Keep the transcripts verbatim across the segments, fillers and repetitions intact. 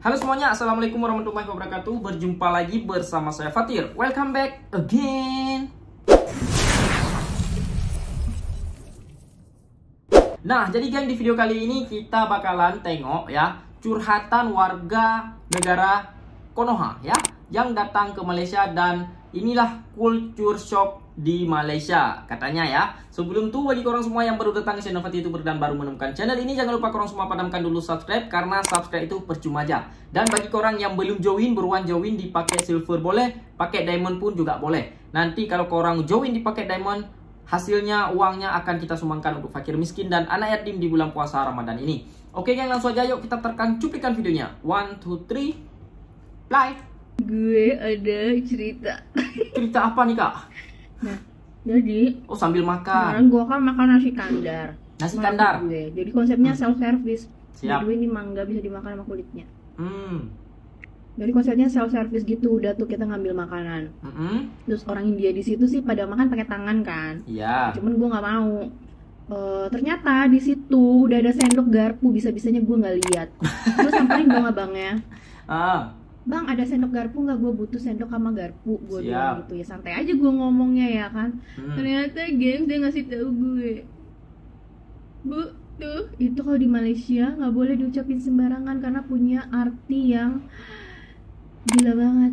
Halo semuanya, assalamualaikum warahmatullahi wabarakatuh. Berjumpa lagi bersama saya Fatir. Welcome back again. Nah, jadi geng, di video kali ini kita bakalan tengok ya curhatan warga negara Konoha ya yang datang ke Malaysia, dan inilah culture shock di Malaysia katanya ya. Sebelum itu, bagi korang semua yang baru datang ke channel Fatir YouTuber dan baru menemukan channel ini, jangan lupa korang semua padamkan dulu subscribe, karena subscribe itu percuma aja. Dan bagi korang yang belum join, beruan join, dipakai silver boleh, pakai diamond pun juga boleh. Nanti kalau korang join dipakai diamond, hasilnya uangnya akan kita sumbangkan untuk fakir miskin dan anak yatim di bulan puasa Ramadan ini. Oke geng, langsung aja yuk kita tekan cuplikan videonya. One, two, three, play. Gue ada cerita. Cerita apa nih kak? Nah, jadi oh sambil makan. kemarin gue kan makan nasi kandar. Nasi kandar. Gue. Jadi konsepnya hmm. self service. Siap. Jadi ini mangga bisa dimakan sama kulitnya. Hmm. Jadi konsepnya self service gitu. Udah tuh kita ngambil makanan. Mm -hmm. Terus orang India di situ sih pada makan pakai tangan kan. Iya. Cuman gue nggak mau. Uh, ternyata di situ udah ada sendok garpu, bisa-bisanya gue nggak lihat. Terus samperin dong abangnya. Ah. Bang, ada sendok garpu nggak? Gue butuh sendok sama garpu. Gue bilang gitu ya, santai aja gue ngomongnya ya kan. Hmm. Ternyata game dia ngasih tahu gue, Bu, tuh itu kalau di Malaysia nggak boleh diucapin sembarangan karena punya arti yang gila banget.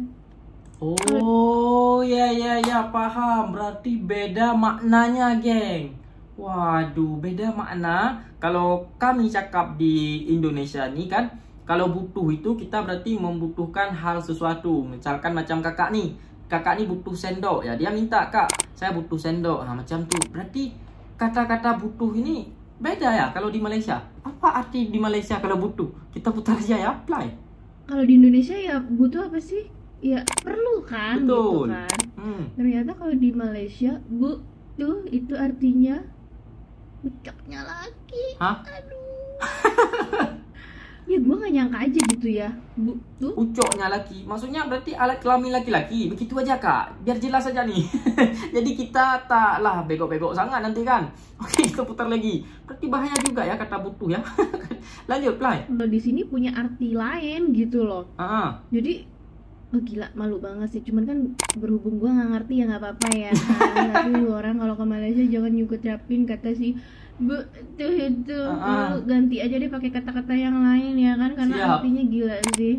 Oh ya ya ya, paham. Berarti beda maknanya geng. Waduh, beda makna. Kalau kami cakap di Indonesia nih kan, kalau butuh itu kita berarti membutuhkan hal sesuatu. Misalkan macam kakak nih, kakak nih butuh sendok ya, dia minta, kak saya butuh sendok. Nah macam tuh. Berarti kata-kata butuh ini beda ya kalau di Malaysia. Apa arti di Malaysia kalau butuh? Kita putar aja ya, play. Kalau di Indonesia ya butuh apa sih? Ya perlu kan. Betul. Gitu kan. Hmm. Ternyata kalau di Malaysia butuh itu artinya ucapnya laki. Hah? Aduh. Ya gue gak nyangka aja gitu ya, Bu, tuh ucoknya laki, maksudnya berarti alat kelamin laki-laki. Begitu aja kak, biar jelas aja nih. Jadi kita taklah bego-bego sangat nanti kan. Oke, kita putar lagi. Berarti bahaya juga ya kata butuh ya. Lanjut, play. Kalau di sini punya arti lain gitu loh. uh-huh. Jadi oh gila, malu banget sih. Cuman kan berhubung gue gak ngerti ya gak apa-apa ya kan. Tapi orang kalau ke Malaysia jangan nyugutrapin kata si Bu, tuh itu uh-uh. ganti aja deh pakai kata-kata yang lain ya kan, karena Siap. artinya gila sih.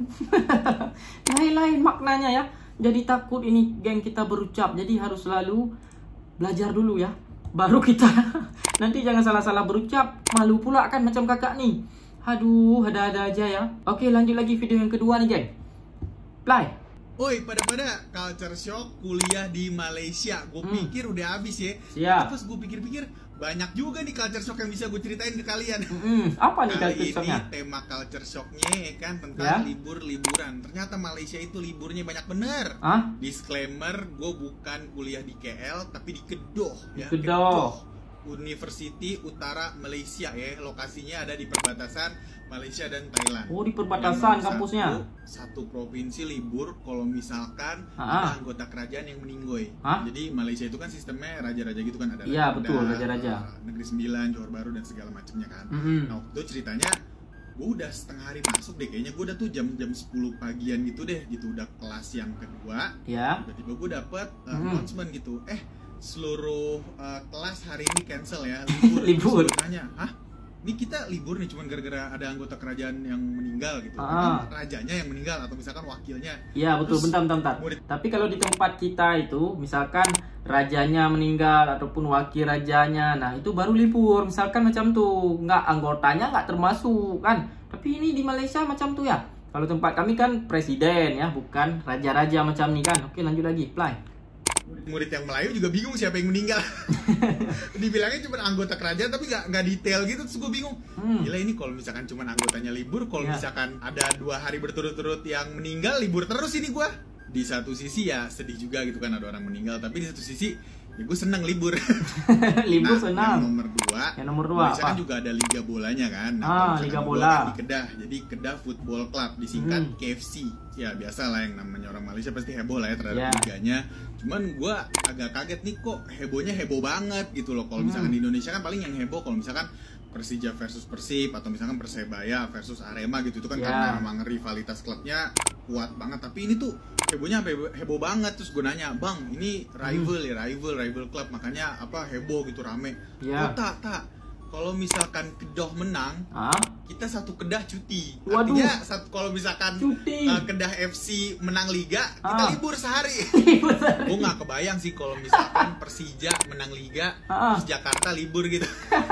Lain-lain maknanya ya. Jadi takut ini geng kita berucap. Jadi harus selalu belajar dulu ya, baru kita nanti jangan salah-salah berucap. Malu pula kan macam kakak nih. Aduh, ada-ada aja ya. Oke, lanjut lagi video yang kedua nih geng. Play. Oi, pada-pada culture shock kuliah di Malaysia. Gue hmm. pikir udah habis ya. Siap. Terus gue pikir-pikir banyak juga nih culture shock yang bisa gue ceritain ke kalian. Mm, apa nih culture shocknya? Ini tema culture shocknya kan tentang ya? libur-liburan. Ternyata Malaysia itu liburnya banyak bener. Hah? Disclaimer, gue bukan kuliah di K L tapi di Kedoh. Di ya. Kedoh. Kedoh University Utara Malaysia ya. Lokasinya ada di perbatasan Malaysia dan Thailand. Oh, di perbatasan Memang kampusnya. Satu, satu provinsi libur kalau misalkan Ha-ha. ada anggota kerajaan yang meninggoy. Hah? Jadi Malaysia itu kan sistemnya raja-raja gitu kan, ada Iya, betul, raja-raja. Negeri Sembilan, Johor Bahru dan segala macamnya kan. Mm-hmm. Nah, waktu itu ceritanya gue udah setengah hari masuk deh, kayaknya gue udah tuh jam-jam sepuluh pagian gitu deh, gitu udah kelas yang kedua. Ya. Tiba-tiba gue dapet uh, mm-hmm. announcement gitu. Eh, seluruh uh, kelas hari ini cancel ya, libur. Libur. Terus gue tanya, hah? Ini kita libur nih cuman gara-gara ada anggota kerajaan yang meninggal gitu. Ah. Bukan rajanya yang meninggal atau misalkan wakilnya. Iya betul. Terus, bentar, bentar, bentar. Murid. Tapi kalau di tempat kita itu, misalkan rajanya meninggal ataupun wakil rajanya, nah itu baru libur. Misalkan macam tuh, nggak anggotanya nggak termasuk kan. Tapi ini di Malaysia macam tuh ya. Kalau tempat kami kan presiden ya, bukan raja-raja macam nih kan. Oke, lanjut lagi, play. Murid yang Melayu juga bingung siapa yang meninggal. Dibilangnya cuma anggota kerajaan tapi nggak nggak detail gitu, terus gue bingung. Hmm. Gila, ini kalau misalkan cuma anggotanya libur, kalau ya. misalkan ada dua hari berturut-turut yang meninggal, libur terus ini gue. Di satu sisi ya sedih juga gitu kan ada orang meninggal, tapi di satu sisi ya gue seneng libur. Libur nah, senang. Yang nomor dua, yang nomor dua apa? Kan juga ada liga bolanya kan. Nah, ah, liga bola kan di Kedah, jadi Kedah Football Club disingkat hmm. K F C. Ya biasa lah, yang namanya orang Malaysia pasti heboh lah ya terhadap yeah. liganya. Cuman gue agak kaget nih, kok hebohnya heboh banget gitu loh. Kalau misalkan hmm. di Indonesia kan paling yang heboh kalau misalkan Persija versus Persib atau misalkan Persebaya versus Arema gitu, itu kan yeah. karena memang rivalitas klubnya kuat banget. Tapi ini tuh hebohnya heboh, heboh banget. Terus gue nanya, bang ini rival hmm. ya rival rival klub makanya apa heboh gitu rame. Yeah. Oh tak tak, kalau misalkan Kedah menang, ah? kita satu Kedah cuti. Waduh. Artinya satu, kalau misalkan uh, Kedah F C menang liga, ah. kita libur sehari. Gue nggak kebayang sih kalau misalkan Persija menang liga, ah. terus Jakarta libur gitu.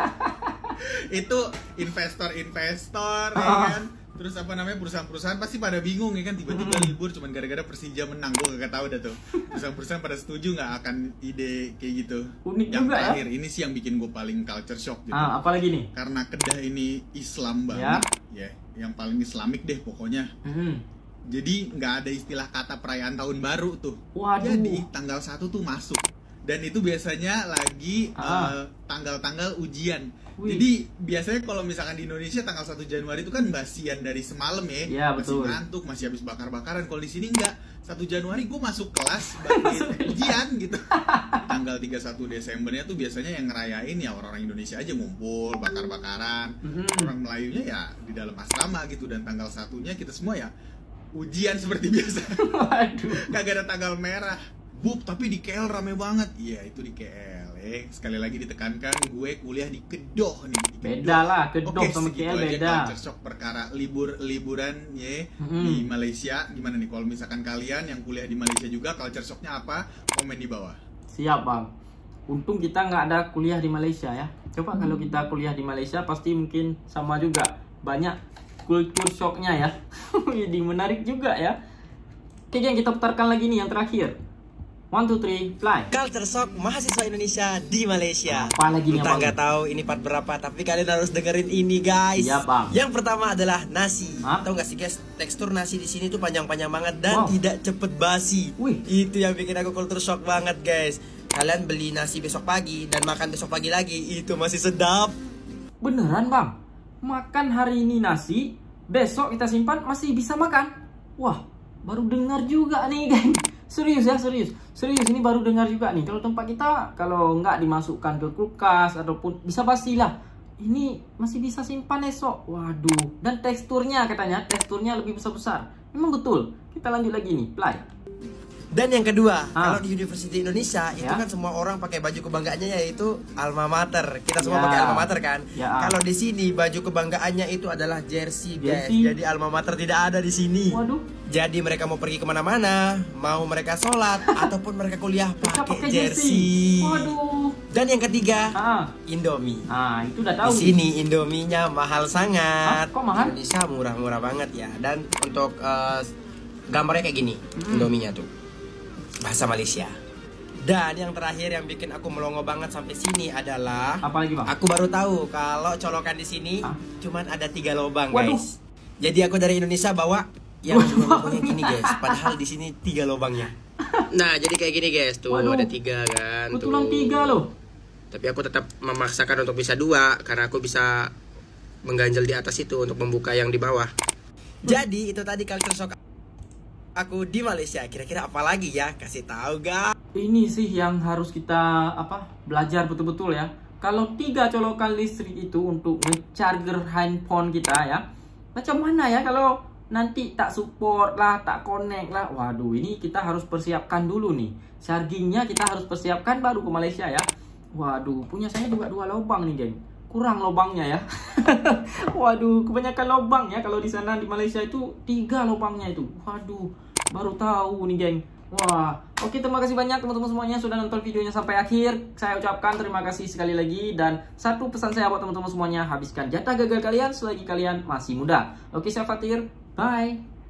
Itu investor-investor, ah. ya kan? Terus apa namanya perusahaan-perusahaan pasti pada bingung ya kan, tiba-tiba hmm. libur cuman gara-gara Persija menang. Gue gak tahu dah tuh perusahaan-perusahaan pada setuju nggak akan ide kayak gitu. Unik yang juga terakhir ya? Ini sih yang bikin gue paling culture shock gitu. Ah, apalagi nih? Karena Kedah ini Islam banget, ya, yeah, yang paling Islamik deh pokoknya. Hmm. Jadi nggak ada istilah kata perayaan tahun baru tuh. Waduh. Jadi tanggal satu tuh masuk. Dan itu biasanya lagi ah. uh, tanggal-tanggal ujian. Wih. Jadi biasanya kalau misalkan di Indonesia tanggal satu Januari itu kan basian dari semalam ya, ya masih ngantuk, masih habis bakar-bakaran. Kalau di sini enggak, satu Januari gue masuk kelas bangkit ujian gitu. Tanggal tiga puluh satu Desembernya tuh biasanya yang ngerayain ya orang-orang Indonesia aja ngumpul, bakar-bakaran. Mm-hmm. Orang Melayunya ya di dalam asrama gitu. Dan tanggal satunya kita semua ya ujian seperti biasa. Waduh. Kagak ada tanggal merah. Bub, tapi di K L rame banget. Iya, itu di K L. Eh, sekali lagi ditekankan, gue kuliah di Kedoh nih. Di beda lah, Kedoh Oke, sama K L beda. Culture shock perkara libur-liburan ya hmm. di Malaysia. Gimana nih kalau misalkan kalian yang kuliah di Malaysia juga, culture shocknya apa? Komen di bawah. Siap, Bang. Untung kita nggak ada kuliah di Malaysia ya. Coba hmm. kalau kita kuliah di Malaysia pasti mungkin sama juga. Banyak culture shocknya ya. Jadi menarik juga ya. Oke, yang kita putarkan lagi nih yang terakhir. One, two, three, fly. Culture shock mahasiswa Indonesia di Malaysia. Apa lagi nih, Bang? Nggak tahu ini part berapa, tapi kalian harus dengerin ini, guys. Iya, Bang. Yang pertama adalah nasi. Hah? Tahu nggak sih, guys? Tekstur nasi di sini tuh panjang-panjang banget dan wow. tidak cepet basi. Wih. Itu yang bikin aku culture shock banget, guys. Kalian beli nasi besok pagi dan makan besok pagi lagi, itu masih sedap. Beneran, Bang? Makan hari ini nasi, besok kita simpan masih bisa makan. Wah, baru dengar juga nih, geng. Serius ya, serius. Serius, ini baru dengar juga nih. Kalau tempat kita, kalau nggak dimasukkan ke kulkas ataupun bisa basi lah. Ini masih bisa simpan esok. Waduh. Dan teksturnya katanya, teksturnya lebih besar-besar. Memang betul. Kita lanjut lagi nih, play. Dan yang kedua, ah. kalau di University Indonesia itu ya? kan semua orang pakai baju kebanggaannya yaitu alma mater. Kita semua ya. pakai alma mater kan. Ya. Kalau di sini baju kebanggaannya itu adalah jersey, guys. Jersey. Jadi alma mater tidak ada di sini. Waduh. Jadi mereka mau pergi kemana-mana, mau mereka sholat ataupun mereka kuliah pakai jersey. jersey. Waduh. Dan yang ketiga, ah. Indomie. Ah, itu udah tahu. Di sini Indominya mahal sangat. Ah, kok mahal? Di Indonesia murah-murah banget ya. Dan untuk uh, gambarnya kayak gini, hmm. Indominya tuh. Bahasa Malaysia. Dan yang terakhir yang bikin aku melongo banget sampai sini adalah apa lagi, Bang? Aku baru tahu kalau colokan di sini ah? cuman ada tiga lubang, Waduh. guys. Jadi aku dari Indonesia bawa yang cuma lubangnya gini, guys. Padahal di sini tiga lubangnya. Nah, jadi kayak gini, guys. Tuh Waduh. ada tiga kan. Betulan tiga loh. Tapi aku tetap memaksakan untuk bisa dua karena aku bisa mengganjal di atas itu untuk membuka yang di bawah. Jadi itu tadi culture shock aku di Malaysia. Kira-kira apa lagi ya? Kasih tahu, guys. Ini sih yang harus kita apa belajar betul-betul ya. Kalau tiga colokan listrik itu untuk nge-charger handphone kita ya, macam mana ya kalau nanti tak support lah, tak connect lah. Waduh, ini kita harus persiapkan dulu nih. Chargingnya kita harus persiapkan baru ke Malaysia ya. Waduh, punya saya juga dua lubang nih, geng. Kurang lubangnya ya. Waduh, kebanyakan lubang ya. Kalau di sana di Malaysia itu tiga lubangnya itu. Waduh, baru tahu nih, geng. Wah, oke, terima kasih banyak teman-teman semuanya sudah nonton videonya sampai akhir. Saya ucapkan terima kasih sekali lagi. Dan satu pesan saya buat teman-teman semuanya, habiskan jatah gagal kalian selagi kalian masih muda. Oke, saya Fatir. Bye.